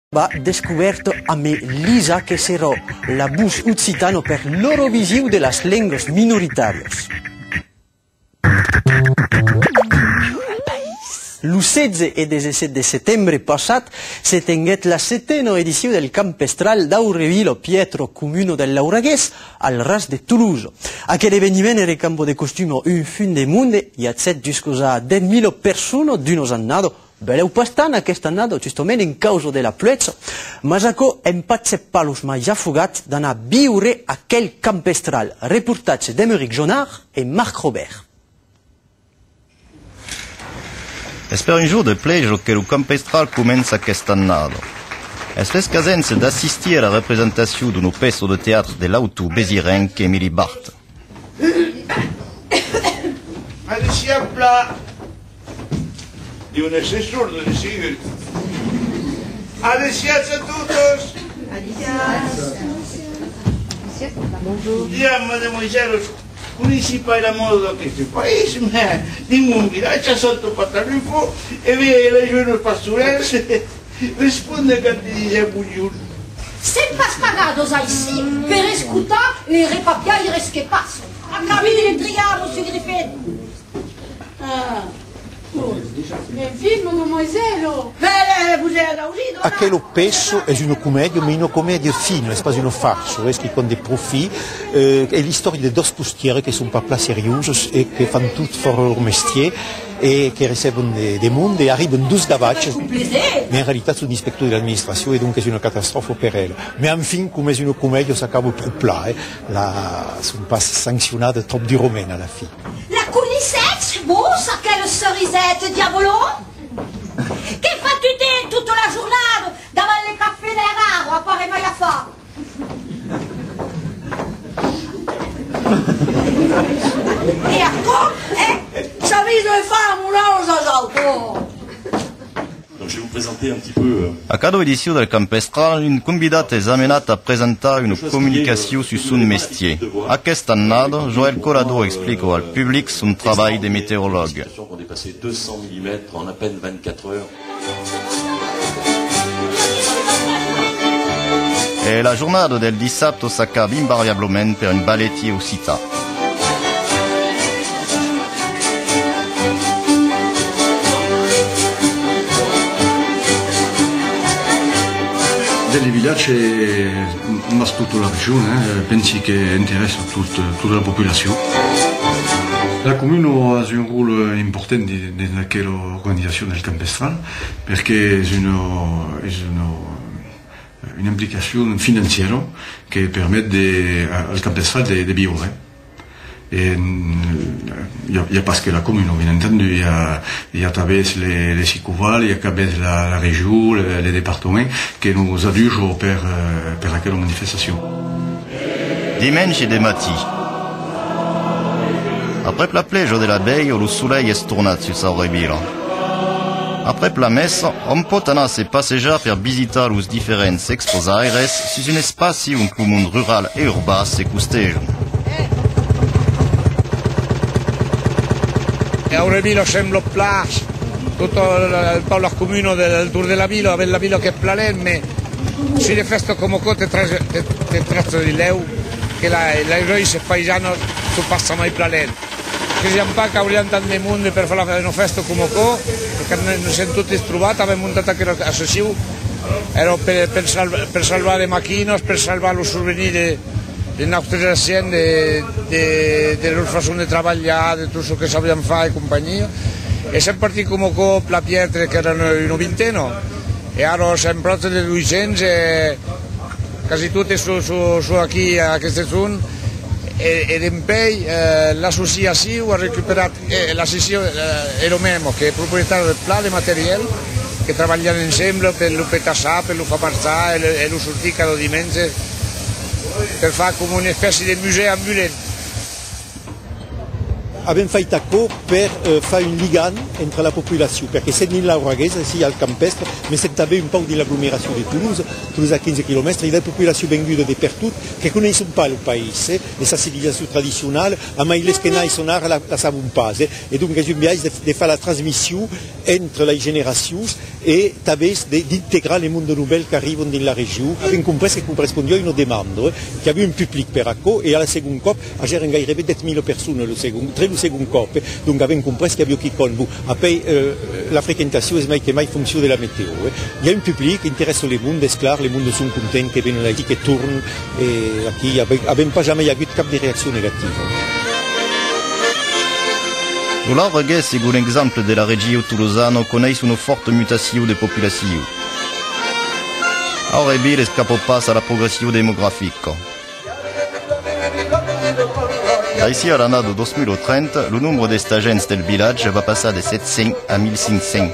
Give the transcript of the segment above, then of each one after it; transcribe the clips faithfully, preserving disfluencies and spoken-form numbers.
Va descoberto a me Lisa che sarà la bus occitano per l'Eurovisione delle lingue minoritarie. Il sedici e diciassette settembre passato si tenget la settena edizione del Campestral d'Aurevilo Pietro, comune dell'Auraghes, al Ras de Toulouse. A che l'avvenimento era campo de costume un fin de monde, il y a set jusqu'à dix mille persone d'unos annado. Beleu pastana aquest annado, justament in causa de la pluetza, ma Jaco hem patse palos mai afogats d'anar a viure aquell campestral. Reportatge d'Emeric Jonard et Marc Robert. Es per un jour de plejo que el campestral comença aquest annado. Es fes casense d'assistir a la representació d'un peso de teatre de l'auto besirenc Emily Bart. Di un assessore de Sigurd. Adesiats a todos. Bonjour. Ya, mademoiselle, municipal a modo che questo paese, ma ningún miraccia sotto patarrifo e via le giorni pastorels risponde che ti dice buongiorno. C'est pas pagados ici per escutar les repapiaires que passam. Acabei de intrigar, monsieur Griffin. Ah. Aquello peso è una commedia, ma una commedia fine, è quasi una farce, è con dei profili, eh, è l'histoire di due costiere che sono pas seriosi e che fanno tutto per il loro mestiere e che ricevono dei de mondi e arrivano due gavacce, ma in realtà sono ispettori dell'amministrazione e dunque è una catastrofe per loro. Ma infine, come è una commedia, si acaba troppo là, eh, la, sono pas sanzionate troppo di romena alla fine. La coulissette, bossa, quelle cerisette, diavolo! Che fate te tutta la giornata davanti al caffè della raro, a fare mai a fa? E a co, eh? Sapete dove famo una cosa altro? Donc je vais vous présenter un petit peu... A cada edició del Campestral, un convidat és amenat a presentar una comunicació sur son métier. Aquest annado, Joël Collado explica al public son treball de meteorologue. On est passé deux cents millimètres en à peine vingt-quatre heures. E la giornata del dissabte s'acaba invariablement per un ballettier occità. Les villages ma toute la région, hein, pensi che interessa toute, toute la population. La commune a un rôle important dans quelle organisation del Campestral perché è una, è una, un'implicazione financiera che permette al Campestral di vivere. Et il n'y a, a pas que la commune, bien entendu, il y a, il y a travers les, les Sicoval, il y a travers la, la région, les, les départements, qui nous adjugent per, per aquella manifestation. Dimanche de matí. Après la plejo de la veille, le soleil est tornat sur Aurevilo. Après la messe, on pot anar se passejar per visitar los diferents exposaires sur un espaci on el món rural e urbà se costegen. Aurevilo sembla plage, tutto il Paolo Comune del Tour della Villa, aveva la Villa che è planemme, si le feste come cote te trazzo di leu, che la eroi se paesano tu passa mai planemme. Che siamo pas che vogliamo tanto nel mondo per fare una festa come co, perché non siamo tutti trovati, abbiamo montato anche l'associazione, era per, per, salva, per salvare le macchine, per salvare i souvenir delle nostre aziende, delle loro façon di lavorare, di tutto ciò che sappiamo fare e compagnia. E siamo partiti come con la pietra che erano in un venteno e ora siamo pronti le duecento, quasi tutte su, su, su qui a queste zone ed in poi eh, l'associazione ha recuperato, eh, l'associazione eh, è lo mesmo che è proprietario del plan di materiale che lavorano insieme per lo petassare, per lo far passare e lo sorticano di mente per fare come una specie di museo ambulante. abbiamo fatto accordo per uh, fare un ligame entre la popolazione, perché se in Lauraghese si al campestre, ma se avete un po' di agglomerazione di Toulouse, Toulouse a quinze chilometri, il y a des populations vendues de partout qui ne connaissent pas le pays, la civilisation traditionnelle, mais les qui naissent la, la savent pas. Et donc, j'aime bien de faire la transmission entre les générations et d'intégrer les mondes nouveaux qui arrivent dans la région. Abbiamo compreso che corrispondeva a una domanda, che aveva un pubblico per acco e alla seconda coppa c'erano gairebbe diecimila persone, tre la seconda coppa, quindi abbiamo compreso che abbiamo chi con voi. Poi eh, la frequentazione è mai che mai funziona della meteo. Eh. Il y a un pubblico che interessa le mondo, è chiaro, le mondo sono contenti che vengono qui, che tornano e qui abbiamo pas jamais avuto cap di reazione negativa. L'Auragais, secondo l'esempio della regione toulousana, connaît une forte mutation des populations. Aurebil escapó pas à la progression démographique. D'ici à l'année de deux mille trente, le nombre de stagiaires del village va passer de sept cents à mille cinq cents.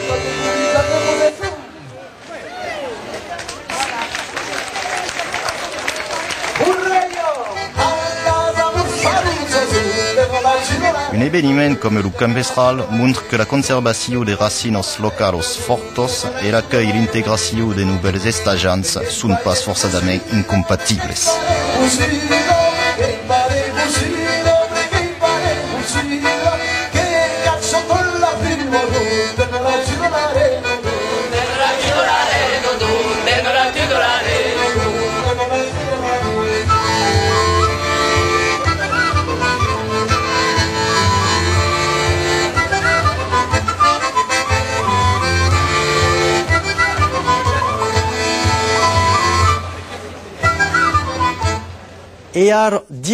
Un événement comme le Campestral montre que la conservation des racines locales fortes et l'accueil et l'intégration de nouvelles estagiants ne sont pas forcément incompatibles. E ar